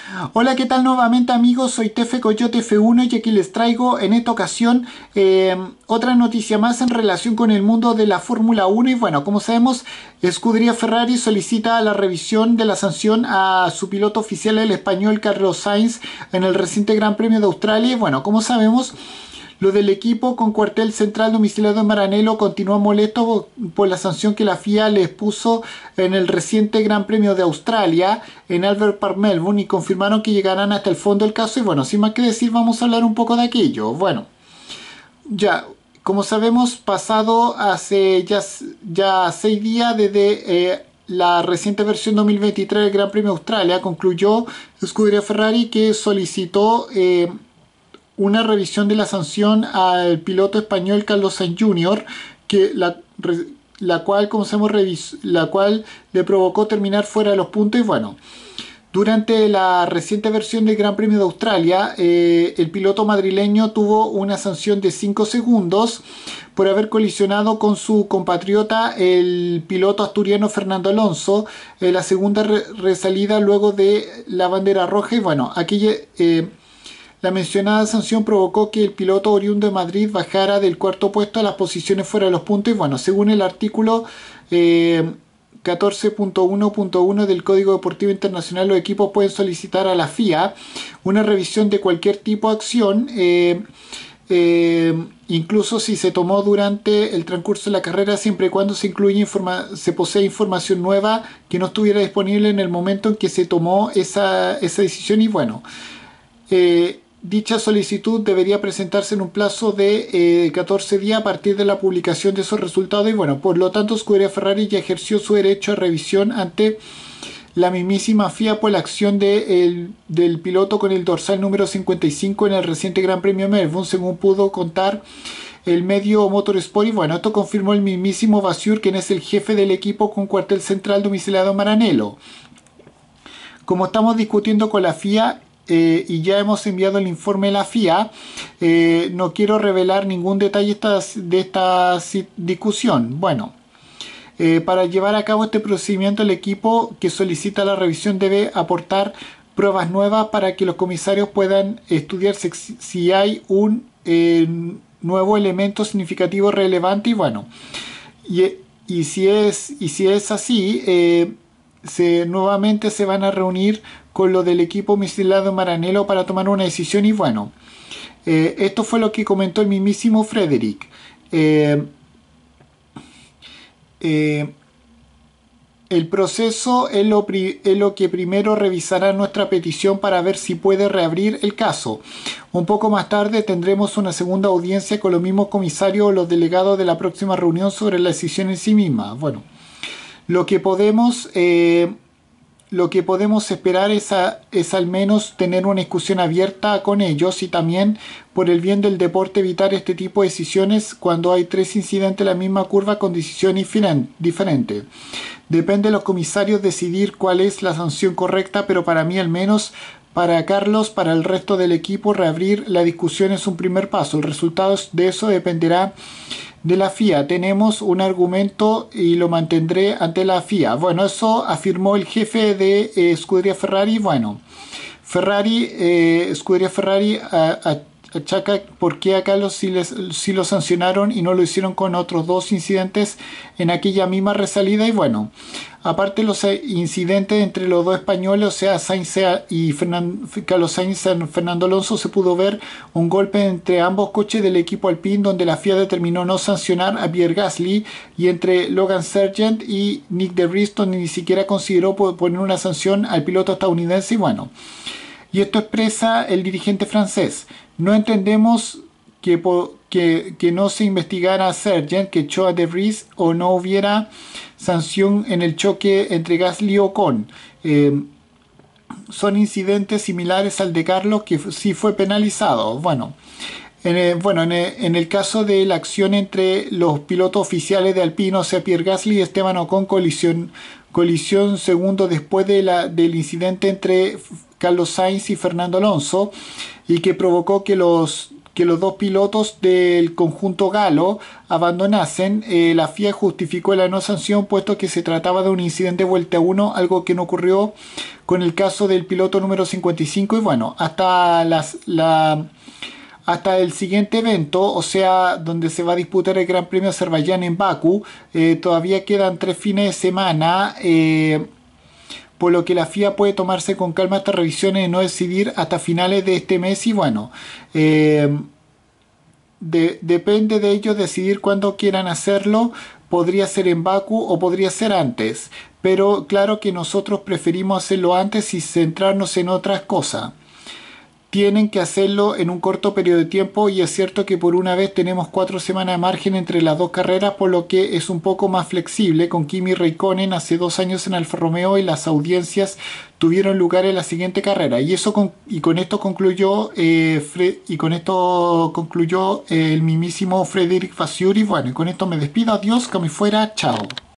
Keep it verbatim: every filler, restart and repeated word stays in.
Hola, ¿qué tal nuevamente amigos? Soy Tefe Coyote F uno y aquí les traigo en esta ocasión eh, otra noticia más en relación con el mundo de la Fórmula uno. Y bueno, como sabemos, Scuderia Ferrari solicita la revisión de la sanción a su piloto oficial, el español Carlos Sainz, en el reciente Gran Premio de Australia. Y bueno, como sabemos, lo del equipo con cuartel central domiciliado en Maranello continúa molesto por la sanción que la F I A les puso en el reciente Gran Premio de Australia en Albert Park, Melbourne, y confirmaron que llegarán hasta el fondo del caso. Y bueno, sin más que decir, vamos a hablar un poco de aquello. Bueno, ya, como sabemos, pasado hace ya, ya seis días desde eh, la reciente versión dos mil veintitrés del Gran Premio de Australia, concluyó Scuderia Ferrari que solicitó eh, una revisión de la sanción al piloto español Carlos Sainz junior, que la, la cual, como sabemos, la cual le provocó terminar fuera de los puntos. Y bueno, durante la reciente versión del Gran Premio de Australia, eh, el piloto madrileño tuvo una sanción de cinco segundos por haber colisionado con su compatriota, el piloto asturiano Fernando Alonso, en la segunda re resalida luego de la bandera roja. Y bueno, aquella... Eh, La mencionada sanción provocó que el piloto oriundo de Madrid bajara del cuarto puesto a las posiciones fuera de los puntos. Y bueno, según el artículo eh, catorce punto uno punto uno del Código Deportivo Internacional, los equipos pueden solicitar a la F I A una revisión de cualquier tipo de acción, eh, eh, incluso si se tomó durante el transcurso de la carrera, siempre y cuando se, incluye informa se posee información nueva que no estuviera disponible en el momento en que se tomó esa, esa decisión. Y bueno, eh, dicha solicitud debería presentarse en un plazo de eh, catorce días a partir de la publicación de esos resultados. Y bueno, por lo tanto, Scuderia Ferrari ya ejerció su derecho a revisión ante la mismísima F I A por la acción de el, del piloto con el dorsal número cincuenta y cinco en el reciente Gran Premio de Melbourne, según pudo contar el medio Motorsport. Y bueno, esto confirmó el mismísimo Vasseur, quien es el jefe del equipo con cuartel central domiciliado en Maranello. Como estamos discutiendo con la F I A, Eh, y ya hemos enviado el informe a la F I A, eh, no quiero revelar ningún detalle esta, de esta discusión. Bueno, eh, para llevar a cabo este procedimiento, el equipo que solicita la revisión debe aportar pruebas nuevas para que los comisarios puedan estudiar si, si hay un eh, nuevo elemento significativo relevante. Y bueno, y, y, si, es, y si es así, eh, se, nuevamente se van a reunir con lo del equipo misilado Maranello para tomar una decisión. Y bueno, eh, esto fue lo que comentó el mismísimo Frederick. Eh, eh, el proceso es lo, es lo que primero revisará nuestra petición para ver si puede reabrir el caso. Un poco más tarde tendremos una segunda audiencia con los mismos comisarios o los delegados de la próxima reunión sobre la decisión en sí misma. Bueno, lo que podemos... Eh, Lo que podemos esperar es, a, es al menos tener una discusión abierta con ellos, y también, por el bien del deporte, evitar este tipo de decisiones cuando hay tres incidentes en la misma curva con decisiones diferentes. Depende de los comisarios decidir cuál es la sanción correcta, pero para mí, al menos para Carlos, para el resto del equipo, reabrir la discusión es un primer paso. El resultado de eso dependerá de la F I A. Tenemos un argumento y lo mantendré ante la F I A. Bueno, eso afirmó el jefe de eh, Scuderia Ferrari. Bueno, Ferrari, eh, Scuderia Ferrari a, a, achaca por qué a Carlos sí, les, sí lo sancionaron y no lo hicieron con otros dos incidentes en aquella misma resalida. Y bueno, aparte los incidentes entre los dos españoles, o sea, Sainz y Fernando, Carlos Sainz y Fernando Alonso, se pudo ver un golpe entre ambos coches del equipo Alpine, donde la F I A determinó no sancionar a Pierre Gasly, y entre Logan Sargent y Nick de Vries, ni siquiera consideró poner una sanción al piloto estadounidense. Y bueno, y esto expresa el dirigente francés: no entendemos que, que, que no se investigara a Sargent, que echó a De Vries, o no hubiera sanción en el choque entre Gasly y Ocon. Eh, son incidentes similares al de Carlos, que sí fue penalizado. Bueno, en el, bueno, en el, en el caso de la acción entre los pilotos oficiales de Alpine, o sea, Pierre Gasly y Esteban Ocon, colisión, colisión segundo después de la, del incidente entre Carlos Sainz y Fernando Alonso, y que provocó que los, que los dos pilotos del conjunto galo abandonasen. Eh, la F I A justificó la no sanción puesto que se trataba de un incidente vuelta uno, algo que no ocurrió con el caso del piloto número cincuenta y cinco. Y bueno, hasta las, la, hasta el siguiente evento, o sea, donde se va a disputar el Gran Premio Azerbaiyán en Bakú, eh, todavía quedan tres fines de semana, eh, por lo que la F I A puede tomarse con calma estas revisiones y no decidir hasta finales de este mes. Y bueno, eh, de, depende de ellos decidir cuándo quieran hacerlo. Podría ser en Bakú o podría ser antes, pero claro que nosotros preferimos hacerlo antes y centrarnos en otras cosas. Tienen que hacerlo en un corto periodo de tiempo, y es cierto que por una vez tenemos cuatro semanas de margen entre las dos carreras, por lo que es un poco más flexible. Con Kimi Raikkonen hace dos años en Alfa Romeo, y las audiencias tuvieron lugar en la siguiente carrera. Y eso con, y con esto concluyó eh, Fre, y con esto concluyó eh, el mismísimo Frederic Vasseur. Y bueno, y con esto me despido. Adiós, que me fuera. Chao.